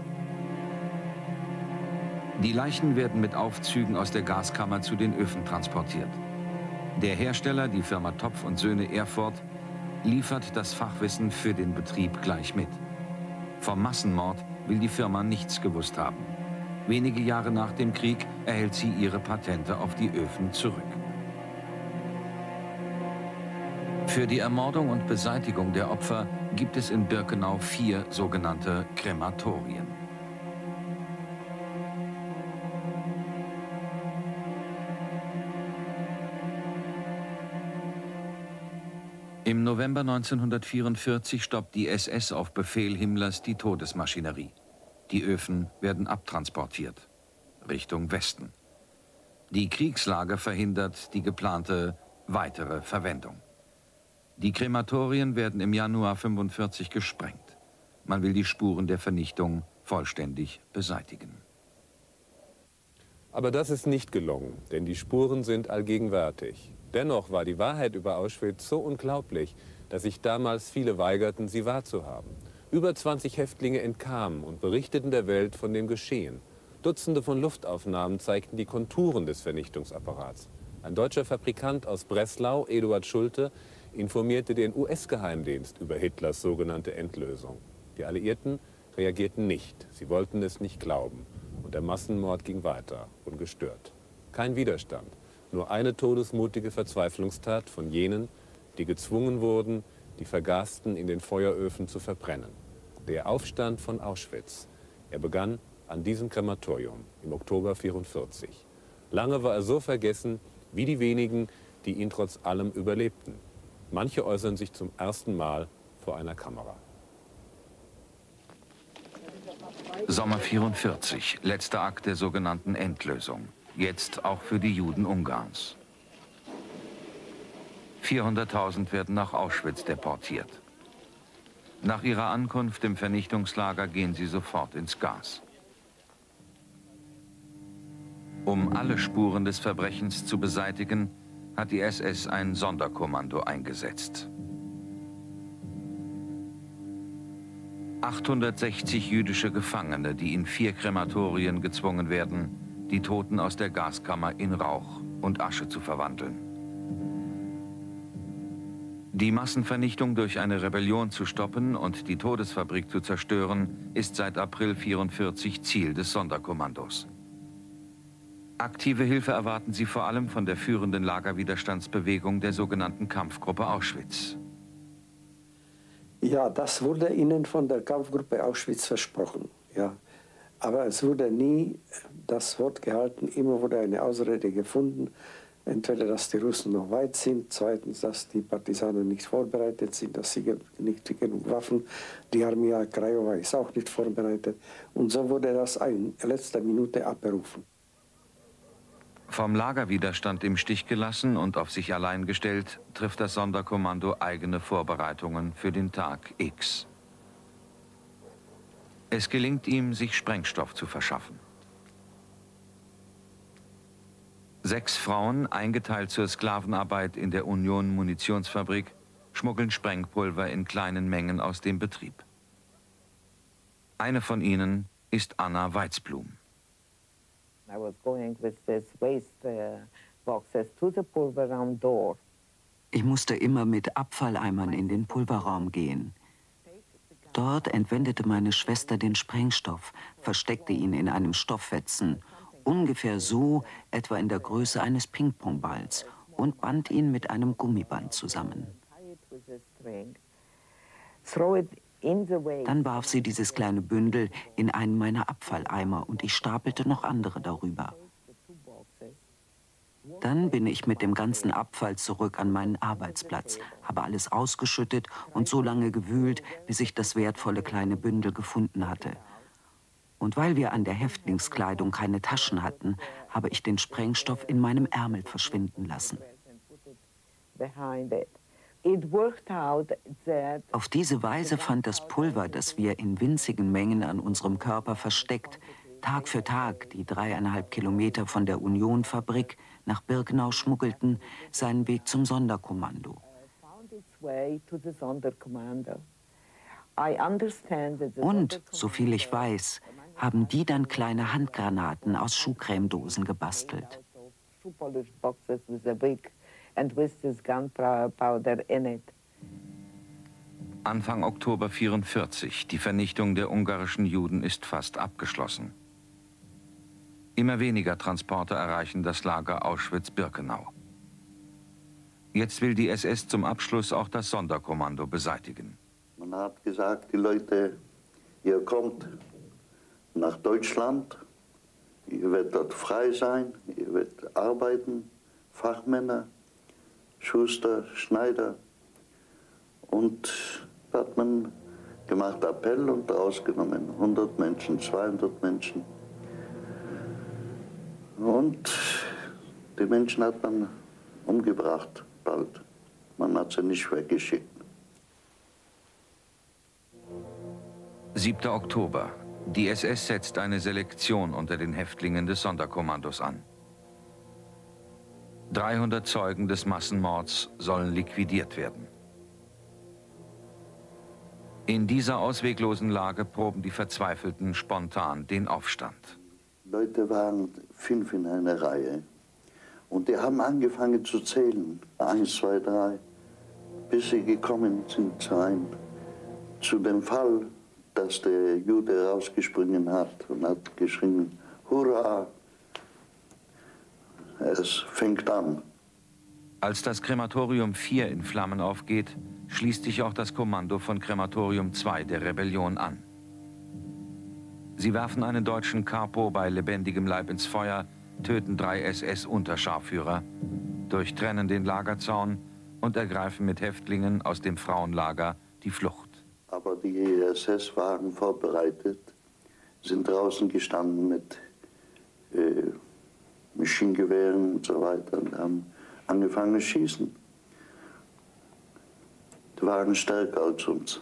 Die Leichen werden mit Aufzügen aus der Gaskammer zu den Öfen transportiert. Der Hersteller, die Firma Topf und Söhne Erfurt, liefert das Fachwissen für den Betrieb gleich mit. Vom Massenmord will die Firma nichts gewusst haben. Wenige Jahre nach dem Krieg erhält sie ihre Patente auf die Öfen zurück. Für die Ermordung und Beseitigung der Opfer gibt es in Birkenau vier sogenannte Krematorien. Im November neunzehnhundertvierundvierzig stoppt die S S auf Befehl Himmlers die Todesmaschinerie. Die Öfen werden abtransportiert, Richtung Westen. Die Kriegslage verhindert die geplante weitere Verwendung. Die Krematorien werden im Januar fünfundvierzig gesprengt. Man will die Spuren der Vernichtung vollständig beseitigen. Aber das ist nicht gelungen, denn die Spuren sind allgegenwärtig. Dennoch war die Wahrheit über Auschwitz so unglaublich, dass sich damals viele weigerten, sie wahrzuhaben. Über zwanzig Häftlinge entkamen und berichteten der Welt von dem Geschehen. Dutzende von Luftaufnahmen zeigten die Konturen des Vernichtungsapparats. Ein deutscher Fabrikant aus Breslau, Eduard Schulte, informierte den U S-Geheimdienst über Hitlers sogenannte Endlösung. Die Alliierten reagierten nicht. Sie wollten es nicht glauben. Und der Massenmord ging weiter, ungestört. Kein Widerstand. Nur eine todesmutige Verzweiflungstat von jenen, die gezwungen wurden, die Vergasten in den Feueröfen zu verbrennen. Der Aufstand von Auschwitz. Er begann an diesem Krematorium im Oktober neunzehnhundertvierundvierzig. Lange war er so vergessen wie die wenigen, die ihn trotz allem überlebten. Manche äußern sich zum ersten Mal vor einer Kamera. Sommer vierundvierzig, letzter Akt der sogenannten Endlösung. Jetzt auch für die Juden Ungarns. vierhunderttausend werden nach Auschwitz deportiert. Nach ihrer Ankunft im Vernichtungslager gehen sie sofort ins Gas. Um alle Spuren des Verbrechens zu beseitigen, hat die S S ein Sonderkommando eingesetzt. achthundertsechzig jüdische Gefangene, die in vier Krematorien gezwungen werden, die Toten aus der Gaskammer in Rauch und Asche zu verwandeln. Die Massenvernichtung durch eine Rebellion zu stoppen und die Todesfabrik zu zerstören, ist seit April neunzehnhundertvierundvierzig Ziel des Sonderkommandos. Aktive Hilfe erwarten sie vor allem von der führenden Lagerwiderstandsbewegung der sogenannten Kampfgruppe Auschwitz. Ja, das wurde ihnen von der Kampfgruppe Auschwitz versprochen. Ja. Aber es wurde nie das Wort gehalten, immer wurde eine Ausrede gefunden. Entweder, dass die Russen noch weit sind, zweitens, dass die Partisanen nicht vorbereitet sind, dass sie nicht genug Waffen, die Armee Krajowa ist auch nicht vorbereitet. Und so wurde das in letzter Minute abberufen. Vom Lagerwiderstand im Stich gelassen und auf sich allein gestellt, trifft das Sonderkommando eigene Vorbereitungen für den Tag X. Es gelingt ihm, sich Sprengstoff zu verschaffen. Sechs Frauen, eingeteilt zur Sklavenarbeit in der Union Munitionsfabrik, schmuggeln Sprengpulver in kleinen Mengen aus dem Betrieb. Eine von ihnen ist Anna Weizblum. I was going with these waste uh, boxes to the pulverraum door. Ich musste immer mit Abfalleimern in den Pulverraum gehen. Dort entwendete meine Schwester den Sprengstoff, versteckte ihn in einem Stofffetzen, ungefähr so, etwa in der Größe eines Ping-Pong-Balls, und band ihn mit einem Gummiband zusammen. Dann warf sie dieses kleine Bündel in einen meiner Abfalleimer und ich stapelte noch andere darüber. Dann bin ich mit dem ganzen Abfall zurück an meinen Arbeitsplatz, habe alles ausgeschüttet und so lange gewühlt, bis ich das wertvolle kleine Bündel gefunden hatte. Und weil wir an der Häftlingskleidung keine Taschen hatten, habe ich den Sprengstoff in meinem Ärmel verschwinden lassen. Auf diese Weise fand das Pulver, das wir in winzigen Mengen an unserem Körper versteckt, Tag für Tag die dreieinhalb Kilometer von der Union-Fabrik nach Birkenau schmuggelten, seinen Weg zum Sonderkommando. Und, soviel ich weiß, haben die dann kleine Handgranaten aus Schuhcremedosen gebastelt. Anfang Oktober vierundvierzig. Die Vernichtung der ungarischen Juden ist fast abgeschlossen. Immer weniger Transporter erreichen das Lager Auschwitz-Birkenau. Jetzt will die S S zum Abschluss auch das Sonderkommando beseitigen. Man hat gesagt, die Leute, ihr kommt nach Deutschland, ihr werdet dort frei sein, ihr werdet arbeiten, Fachmänner, Schuster, Schneider. Und da hat man gemacht Appell und ausgenommen. hundert Menschen, zweihundert Menschen. Und die Menschen hat man umgebracht bald. Man hat sie nicht weggeschickt. siebter Oktober. Die S S setzt eine Selektion unter den Häftlingen des Sonderkommandos an. dreihundert Zeugen des Massenmords sollen liquidiert werden. In dieser ausweglosen Lage proben die Verzweifelten spontan den Aufstand. Leute waren fünf in einer Reihe und die haben angefangen zu zählen. Eins, zwei, drei, bis sie gekommen sind zu, einem, zu dem Fall, dass der Jude rausgesprungen hat und hat geschrien, Hurra! Es fängt an. Als das Krematorium vier in Flammen aufgeht, schließt sich auch das Kommando von Krematorium zwei der Rebellion an. Sie werfen einen deutschen Kapo bei lebendigem Leib ins Feuer, töten drei S S-Unterscharführer, durchtrennen den Lagerzaun und ergreifen mit Häftlingen aus dem Frauenlager die Flucht. Aber die S S waren vorbereitet, sind draußen gestanden mit äh, Maschinengewehren und so weiter und haben angefangen zu schießen. Die waren stärker als uns.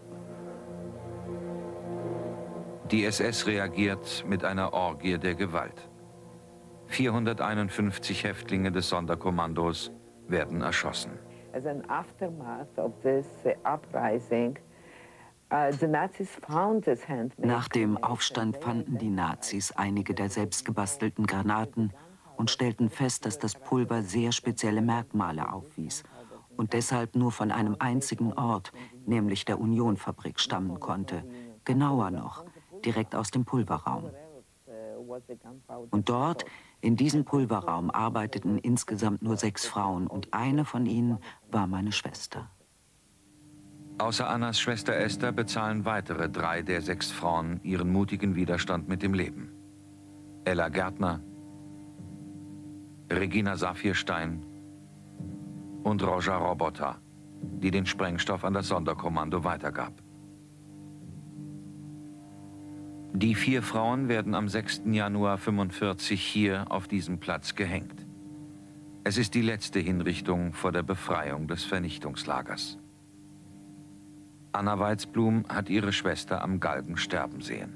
Die S S reagiert mit einer Orgie der Gewalt. vierhunderteinundfünfzig Häftlinge des Sonderkommandos werden erschossen. As an aftermath of this uprising, uh, the Nazis found this handmade. Nach dem Aufstand fanden die Nazis einige der selbstgebastelten Granaten und stellten fest, dass das Pulver sehr spezielle Merkmale aufwies und deshalb nur von einem einzigen Ort, nämlich der Union-Fabrik, stammen konnte. Genauer noch, direkt aus dem Pulverraum. Und dort, in diesem Pulverraum, arbeiteten insgesamt nur sechs Frauen und eine von ihnen war meine Schwester. Außer Annas Schwester Esther bezahlen weitere drei der sechs Frauen ihren mutigen Widerstand mit dem Leben. Ella Gärtner, Regina Saphirstein und Roja Robota, die den Sprengstoff an das Sonderkommando weitergab. Die vier Frauen werden am sechsten Januar fünfundvierzig hier auf diesem Platz gehängt. Es ist die letzte Hinrichtung vor der Befreiung des Vernichtungslagers. Anna Weizblum hat ihre Schwester am Galgen sterben sehen.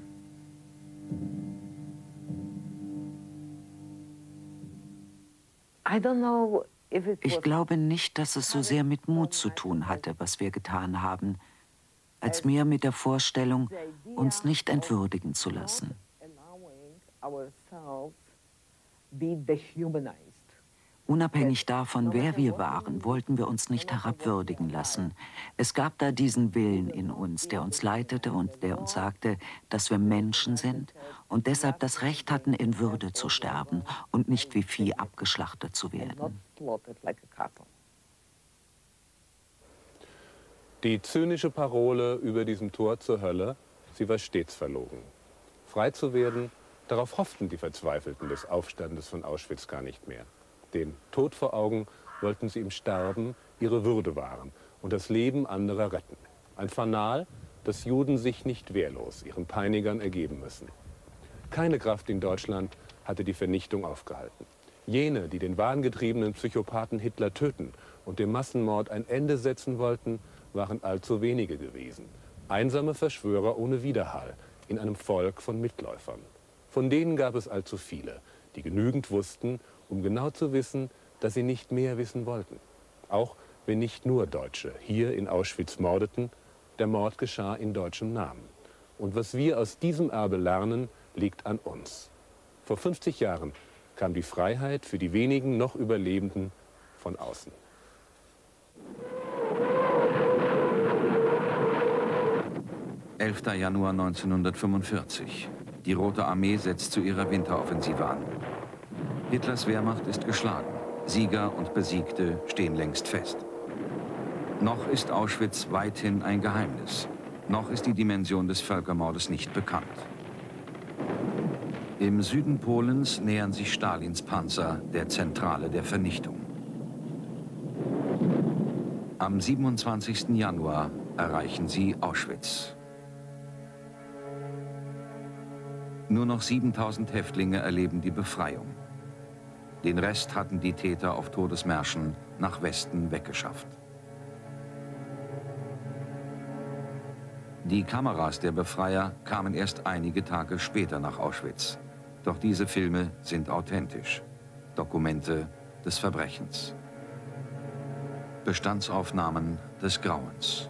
Ich glaube nicht, dass es so sehr mit Mut zu tun hatte, was wir getan haben, als mehr mit der Vorstellung, uns nicht entwürdigen zu lassen. Unabhängig davon, wer wir waren, wollten wir uns nicht herabwürdigen lassen. Es gab da diesen Willen in uns, der uns leitete und der uns sagte, dass wir Menschen sind und deshalb das Recht hatten, in Würde zu sterben und nicht wie Vieh abgeschlachtet zu werden. Die zynische Parole über diesem Tor zur Hölle, sie war stets verlogen. Frei zu werden, darauf hofften die Verzweifelten des Aufstandes von Auschwitz gar nicht mehr. Den Tod vor Augen wollten sie im Sterben ihre Würde wahren und das Leben anderer retten. Ein Fanal, dass Juden sich nicht wehrlos ihren Peinigern ergeben müssen. Keine Kraft in Deutschland hatte die Vernichtung aufgehalten. Jene, die den wahngetriebenen Psychopathen Hitler töten und dem Massenmord ein Ende setzen wollten, waren allzu wenige gewesen. Einsame Verschwörer ohne Widerhall in einem Volk von Mitläufern. Von denen gab es allzu viele, die genügend wussten, um genau zu wissen, dass sie nicht mehr wissen wollten. Auch wenn nicht nur Deutsche hier in Auschwitz mordeten, der Mord geschah in deutschem Namen. Und was wir aus diesem Erbe lernen, liegt an uns. Vor fünfzig Jahren kam die Freiheit für die wenigen noch Überlebenden von außen. elfter Januar neunzehnhundertfünfundvierzig. Die Rote Armee setzt zu ihrer Winteroffensive an. Hitlers Wehrmacht ist geschlagen. Sieger und Besiegte stehen längst fest. Noch ist Auschwitz weithin ein Geheimnis. Noch ist die Dimension des Völkermordes nicht bekannt. Im Süden Polens nähern sich Stalins Panzer der Zentrale der Vernichtung. Am siebenundzwanzigsten Januar erreichen sie Auschwitz. Nur noch siebentausend Häftlinge erleben die Befreiung. Den Rest hatten die Täter auf Todesmärschen nach Westen weggeschafft. Die Kameras der Befreier kamen erst einige Tage später nach Auschwitz. Doch diese Filme sind authentisch. Dokumente des Verbrechens. Bestandsaufnahmen des Grauens.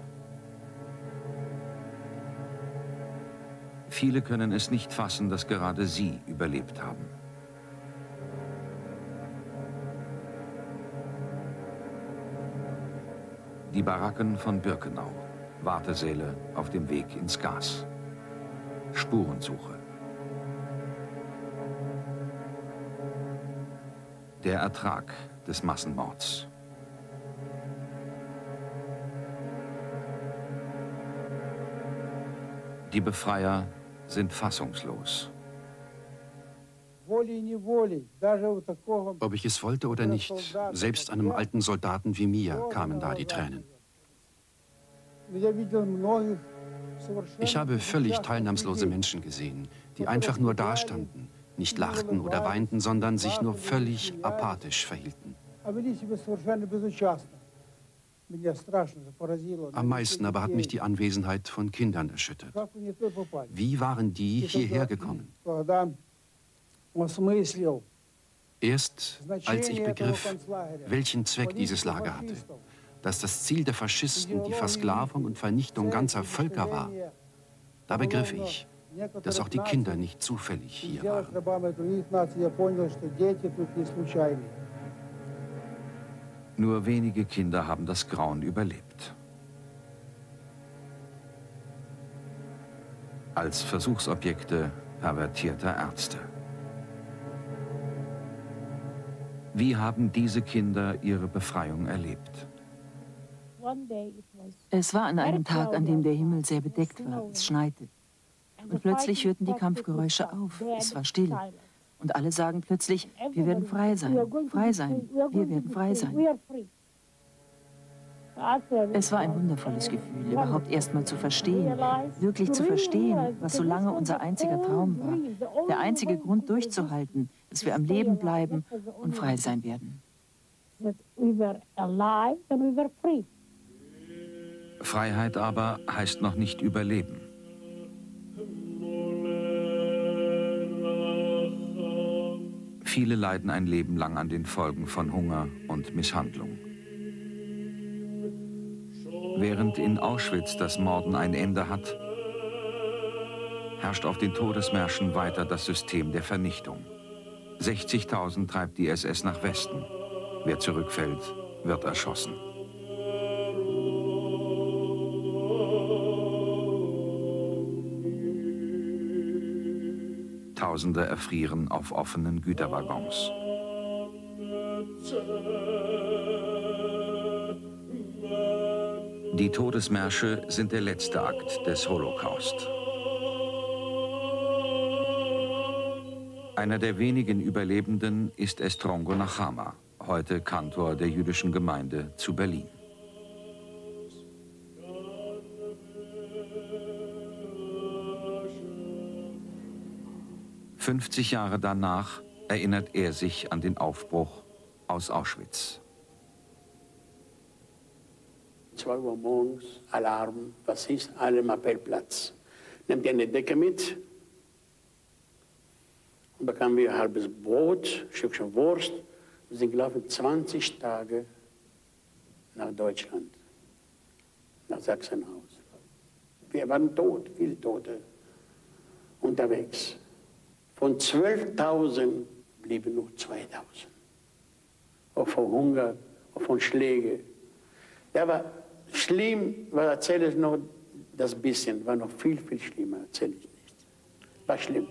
Viele können es nicht fassen, dass gerade sie überlebt haben. Die Baracken von Birkenau. Wartesäle auf dem Weg ins Gas. Spurensuche. Der Ertrag des Massenmords. Die Befreier sind fassungslos. Ob ich es wollte oder nicht, selbst einem alten Soldaten wie mir kamen da die Tränen. Ich habe völlig teilnahmslose Menschen gesehen, die einfach nur dastanden, nicht lachten oder weinten, sondern sich nur völlig apathisch verhielten. Am meisten aber hat mich die Anwesenheit von Kindern erschüttert. Wie waren die hierher gekommen? Erst als ich begriff, welchen Zweck dieses Lager hatte, dass das Ziel der Faschisten die Versklavung und Vernichtung ganzer Völker war, da begriff ich, dass auch die Kinder nicht zufällig hier waren. Nur wenige Kinder haben das Grauen überlebt. Als Versuchsobjekte pervertierter Ärzte. Wie haben diese Kinder ihre Befreiung erlebt? Es war an einem Tag, an dem der Himmel sehr bedeckt war. Es schneite. Und plötzlich hörten die Kampfgeräusche auf. Es war still. Und alle sagen plötzlich, wir werden frei sein, frei sein, wir werden frei sein. Es war ein wundervolles Gefühl, überhaupt erst mal zu verstehen, wirklich zu verstehen, was so lange unser einziger Traum war. Der einzige Grund durchzuhalten, dass wir am Leben bleiben und frei sein werden. Freiheit aber heißt noch nicht Überleben. Viele leiden ein Leben lang an den Folgen von Hunger und Misshandlung. Während in Auschwitz das Morden ein Ende hat, herrscht auf den Todesmärschen weiter das System der Vernichtung. sechzigtausend treibt die S S nach Westen. Wer zurückfällt, wird erschossen. Tausende erfrieren auf offenen Güterwaggons. Die Todesmärsche sind der letzte Akt des Holocaust. Einer der wenigen Überlebenden ist Estrongo Nachama, heute Kantor der jüdischen Gemeinde zu Berlin. fünfzig Jahre danach erinnert er sich an den Aufbruch aus Auschwitz. zwei Uhr morgens, Alarm, was ist? Alle am Appellplatz. Nehmt ihr eine Decke mit? Und bekamen wir ein halbes Brot, ein Stückchen Wurst. Wir sind gelaufen zwanzig Tage nach Deutschland, nach Sachsenhaus. Wir waren tot, viele Tote unterwegs. Von zwölftausend blieben nur zweitausend. Auch von Hunger, auch von Schlägen. Ja, aber schlimm, was erzähle ich noch das bisschen, war noch viel, viel schlimmer, erzähle ich nicht. War schlimm.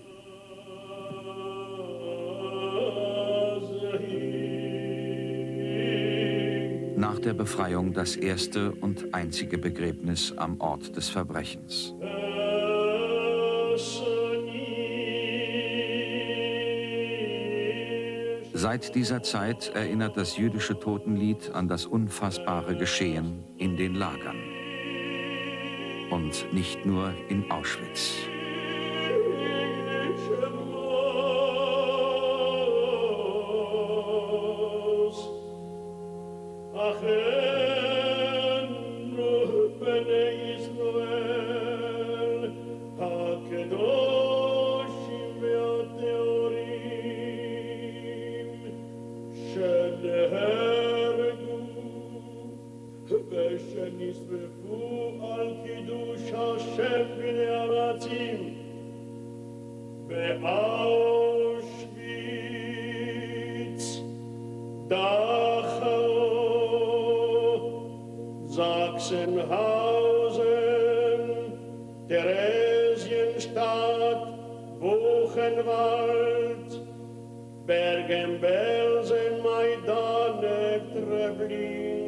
Nach der Befreiung das erste und einzige Begräbnis am Ort des Verbrechens. Seit dieser Zeit erinnert das jüdische Totenlied an das unfassbare Geschehen in den Lagern. Und nicht nur in Auschwitz. Sachsenhausen, Theresienstadt, Buchenwald, Bergen-Belsen, Majdanek, Treblinka.